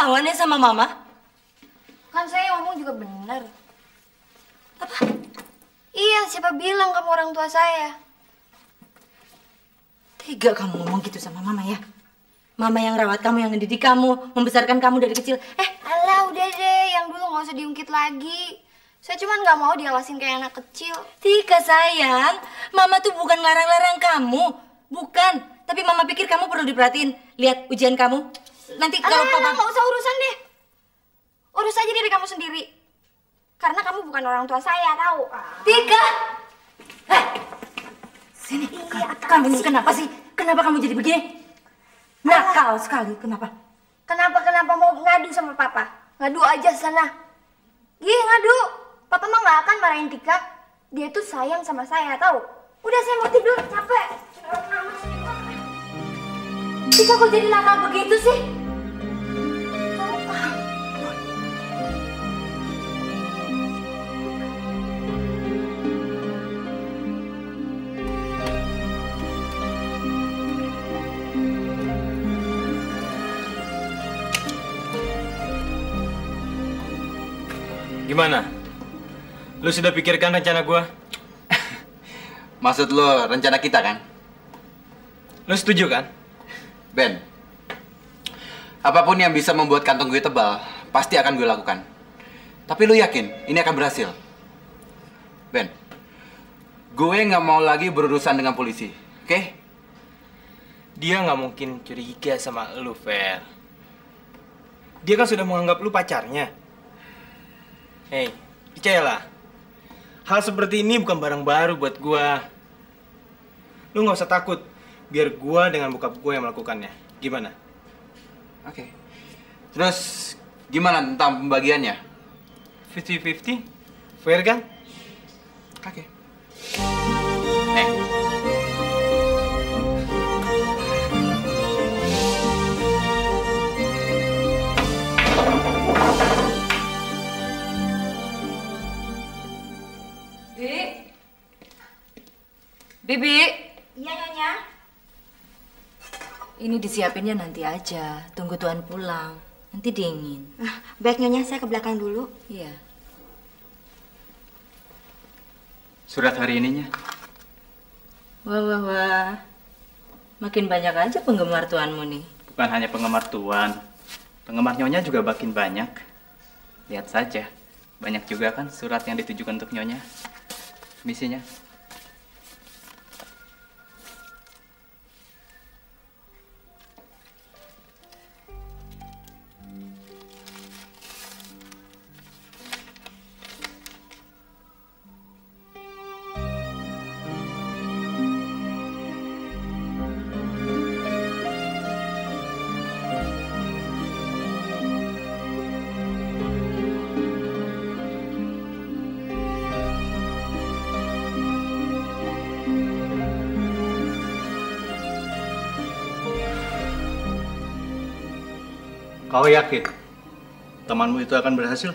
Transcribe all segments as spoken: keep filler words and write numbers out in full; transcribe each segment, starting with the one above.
ngelawan ya sama Mama? Kan saya ngomong juga benar. Apa? Iya, siapa bilang kamu orang tua saya? Tega kamu ngomong gitu sama Mama ya? Mama yang rawat kamu, yang mendidik kamu, membesarkan kamu dari kecil. Eh, alah udah deh, yang dulu nggak usah diungkit lagi. Saya cuma nggak mau diawasin kayak anak kecil. Tika sayang, Mama tuh bukan larang-larang kamu. Bukan, tapi Mama pikir kamu perlu diperhatiin. Lihat ujian kamu. Nanti kalau alah, Papa... nggak usah urusan deh. Urus aja diri kamu sendiri. Karena kamu bukan orang tua saya, tahu? Tika! Hei! Sini, iya, kamu ini kenapa sih? Kenapa kamu jadi begini? Nakal sekali, kenapa? Kenapa-kenapa mau ngadu sama Papa? Ngadu aja sana. Ih, ngadu. Papa mah nggak akan marahin Tika. Dia tuh sayang sama saya, tahu? Udah, saya mau tidur, capek. Tika kok jadi nakal begitu sih? Gimana? Lu sudah pikirkan rencana gua? Maksud lo rencana kita kan? Lu setuju kan? Ben, apapun yang bisa membuat kantong gue tebal, pasti akan gue lakukan. Tapi lu yakin ini akan berhasil? Ben, gue nggak mau lagi berurusan dengan polisi, oke? Okay? Dia nggak mungkin curiga sama lu, Fer. Dia kan sudah menganggap lu pacarnya. Hei, percayalah. Hal seperti ini bukan barang baru buat gua. Lu nggak usah takut. Biar gua dengan bokap gua yang melakukannya. Gimana? Oke. Okay. Terus gimana tentang pembagiannya? fifty fifty? Fair kan? Oke. Okay. Eh. Bibi. Iya, Nyonya. Ini disiapinnya nanti aja. Tunggu Tuan pulang. Nanti dingin. Ah, baik, Nyonya. Saya ke belakang dulu. Iya. Surat hari ininya. Wah, wah, wah. Makin banyak aja penggemar Tuanmu nih. Bukan hanya penggemar Tuan. Penggemar Nyonya juga makin banyak. Lihat saja. Banyak juga kan surat yang ditujukan untuk Nyonya. Misinya. Kau yakin temanmu itu akan berhasil?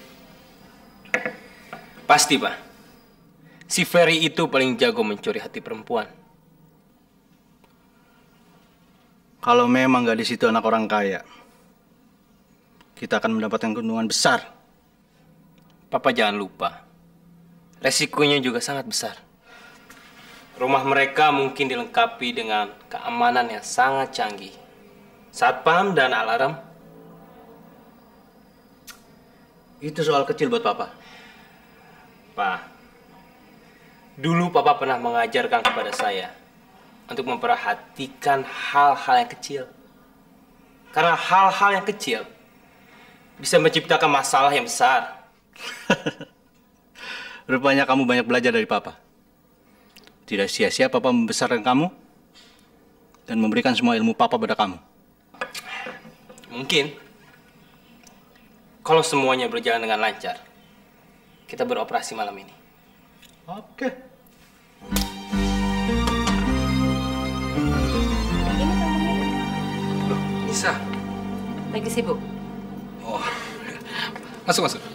Pasti, Pak. Si Ferry itu paling jago mencuri hati perempuan. Kalau memang nggak di situ anak orang kaya, kita akan mendapatkan keuntungan besar. Papa jangan lupa, resikonya juga sangat besar. Rumah mereka mungkin dilengkapi dengan keamanan yang sangat canggih. Satpam dan alarm. Itu soal kecil buat Papa. Pak, dulu Papa pernah mengajarkan kepada saya untuk memperhatikan hal-hal yang kecil. Karena hal-hal yang kecil bisa menciptakan masalah yang besar. Rupanya kamu banyak belajar dari Papa. Tidak sia-sia Papa membesarkan kamu dan memberikan semua ilmu Papa pada kamu. Mungkin. Kalau semuanya berjalan dengan lancar, kita beroperasi malam ini. Oke. Loh, Nisa. Lagi sibuk? Oh, masuk, masuk.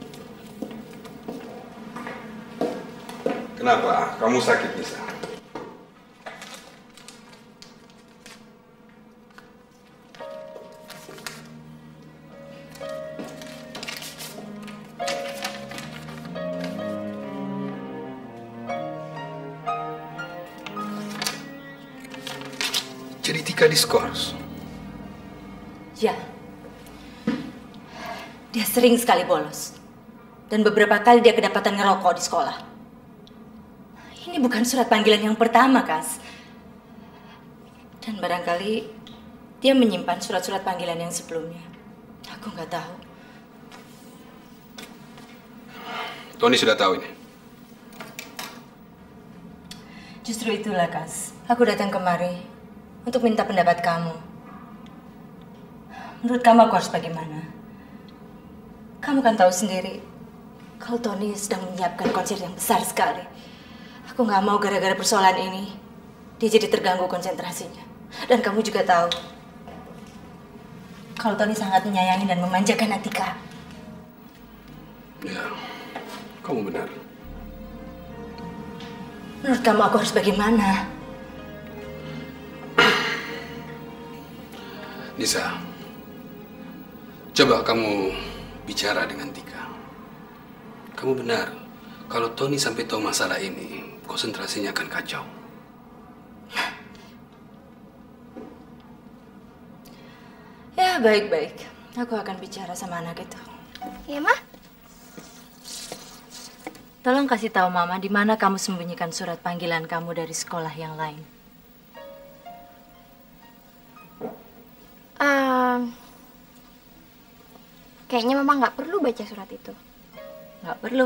Kenapa? Kamu sakit, Nisa? Jadi Tika diskors. Ya. Dia sering sekali bolos. Dan beberapa kali dia kedapatan ngerokok di sekolah. Ini bukan surat panggilan yang pertama, Kas. Dan barangkali dia menyimpan surat-surat panggilan yang sebelumnya. Aku nggak tahu. Tony sudah tahu ini. Justru itulah, Kas. Aku datang kemari untuk minta pendapat kamu. Menurut kamu aku harus bagaimana? Kamu kan tahu sendiri, kalau Tony sedang menyiapkan konser yang besar sekali. Aku nggak mau gara-gara persoalan ini, dia jadi terganggu konsentrasinya. Dan kamu juga tahu, kalau Tony sangat menyayangi dan memanjakan Atika. Ya, kamu benar. Menurut kamu aku harus bagaimana? Nisa, coba kamu bicara dengan Tika. Kamu benar, kalau Tony sampai tahu masalah ini, konsentrasinya akan kacau. Ya, baik-baik. Aku akan bicara sama anak itu. Ya, Ma? Tolong kasih tahu Mama di mana kamu sembunyikan surat panggilan kamu dari sekolah yang lain. Um, kayaknya Mama nggak perlu baca surat itu. Nggak perlu.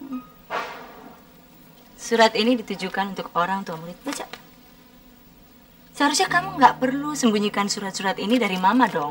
Surat ini ditujukan untuk orang tua murid. Baca. Seharusnya kamu nggak perlu sembunyikan surat-surat ini dari Mama dong.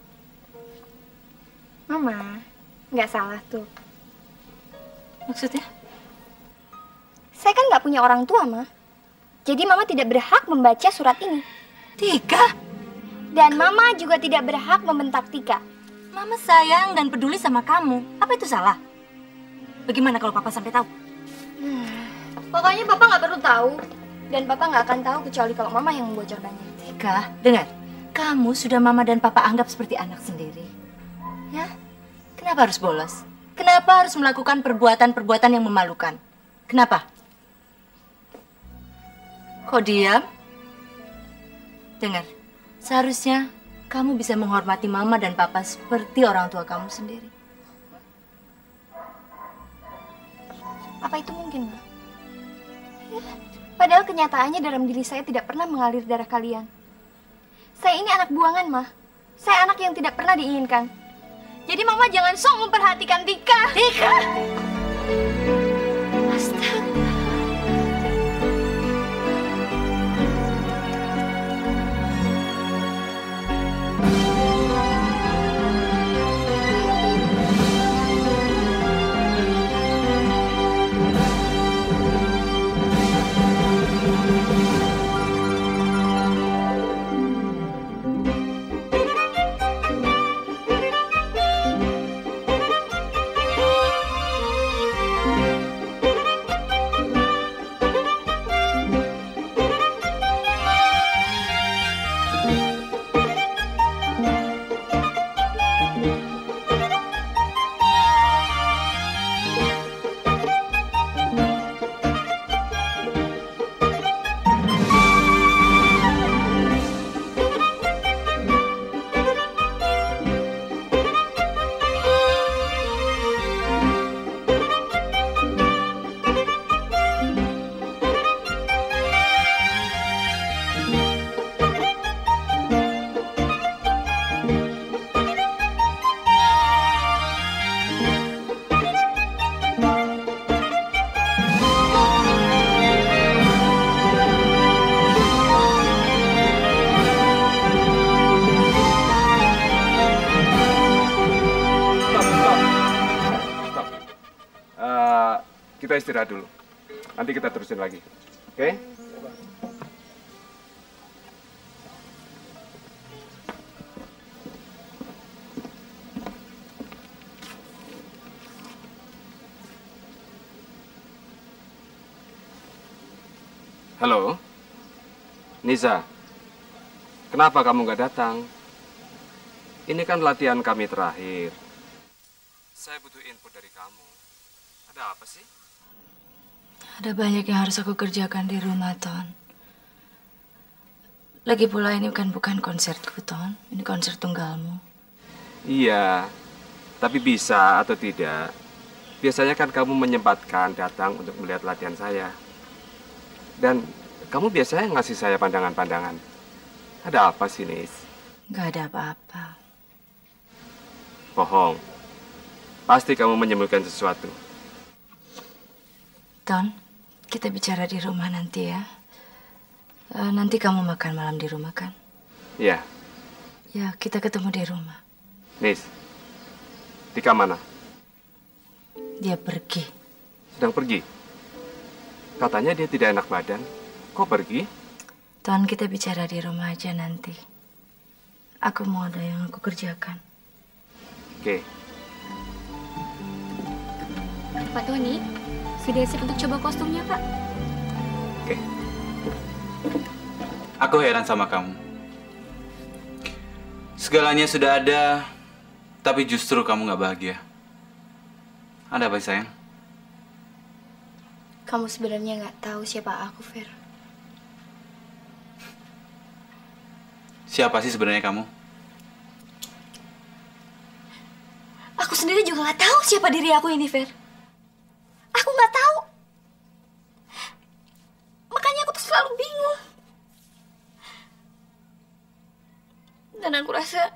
Mama, nggak salah tuh. Maksudnya? Saya kan nggak punya orang tua, Ma. Jadi Mama tidak berhak membaca surat ini. Tika? Dan Mama juga tidak berhak membentak Tika. Mama sayang dan peduli sama kamu. Apa itu salah? Bagaimana kalau Papa sampai tahu? Hmm, pokoknya Papa nggak perlu tahu. Dan Papa nggak akan tahu kecuali kalau Mama yang membocorkannya. Tika, dengar. Kamu sudah Mama dan Papa anggap seperti anak sendiri. Ya? Kenapa harus bolos? Kenapa harus melakukan perbuatan-perbuatan yang memalukan? Kenapa? Kok diam? Dengar, seharusnya kamu bisa menghormati Mama dan Papa seperti orang tua kamu sendiri. Apa itu mungkin, Ma? Ya, padahal kenyataannya dalam diri saya tidak pernah mengalir darah kalian. Saya ini anak buangan, Ma. Saya anak yang tidak pernah diinginkan. Jadi Mama jangan sok memperhatikan Tika. Tika! Astaga. Kita istirahat dulu. Nanti kita terusin lagi. Oke? Halo? Nisa? Kenapa kamu nggak datang? Ini kan latihan kami terakhir. Saya butuh input dari kamu. Ada apa sih? Ada banyak yang harus aku kerjakan di rumah, Ton. Lagi pula ini bukan bukan konsertku, Ton. Ini konser tunggalmu. Iya, tapi bisa atau tidak. Biasanya kan kamu menyempatkan datang untuk melihat latihan saya. Dan kamu biasanya ngasih saya pandangan-pandangan. Ada apa sih, Nis? Gak ada apa-apa. Bohong. Pasti kamu menyembunyikan sesuatu. Ton, kita bicara di rumah nanti ya. Uh, nanti kamu makan malam di rumah kan? Iya. Ya, kita ketemu di rumah. Nis, Tika mana? Dia pergi. Sedang pergi? Katanya dia tidak enak badan. Kok pergi? Ton, kita bicara di rumah aja nanti. Aku mau ada yang aku kerjakan. Oke. Pak Tony, sudah siap untuk coba kostumnya, Pak? Oke. Aku heran sama kamu. Segalanya sudah ada, tapi justru kamu nggak bahagia. Ada apa, sayang? Kamu sebenarnya nggak tahu siapa aku, Fer. Siapa sih sebenarnya kamu? Aku sendiri juga nggak tahu siapa diri aku ini, Fer. Aku nggak tahu. Makanya aku tuh selalu bingung. Dan aku rasa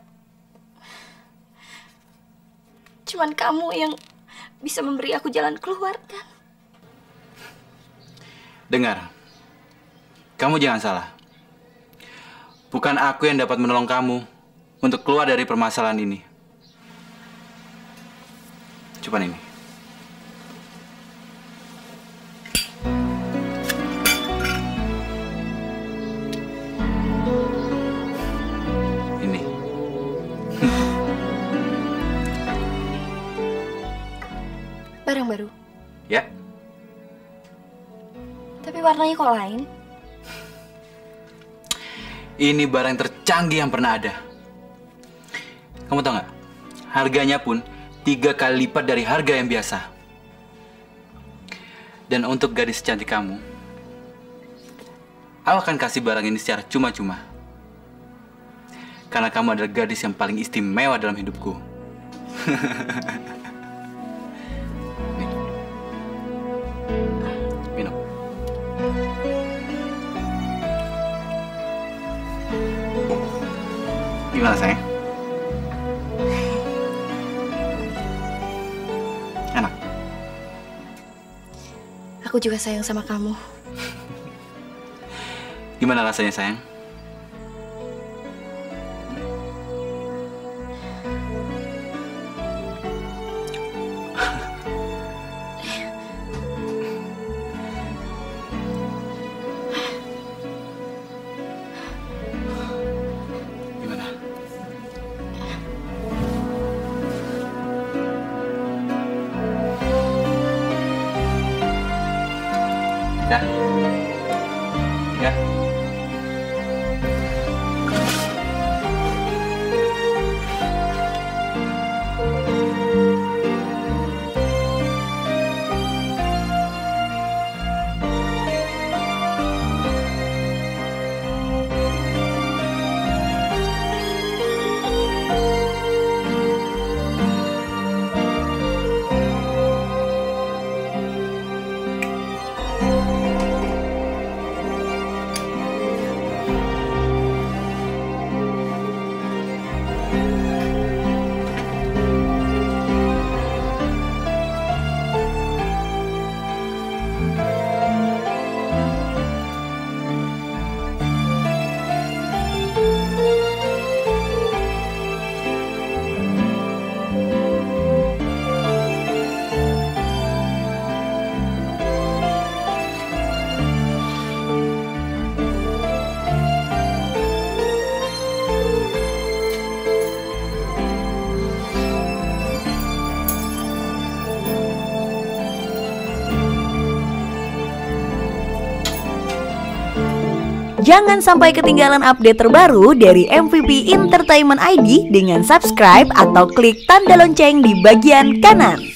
cuman kamu yang bisa memberi aku jalan keluar, kan? Dengar, kamu jangan salah. Bukan aku yang dapat menolong kamu untuk keluar dari permasalahan ini. Cuman ini. Ini. Barang baru. Ya. Tapi warnanya kok lain? Ini barang tercanggih yang pernah ada. Kamu tahu nggak? Harganya pun tiga kali lipat dari harga yang biasa. Dan untuk gadis cantik kamu, aku akan kasih barang ini secara cuma-cuma. Karena kamu adalah gadis yang paling istimewa dalam hidupku. Nih. Minum. Gimana, sayang? Enak? Aku juga sayang sama kamu. Gimana rasanya, sayang? Gimana? Ya. Ya. Jangan sampai ketinggalan update terbaru dari M V P Entertainment I D dengan subscribe atau klik tanda lonceng di bagian kanan.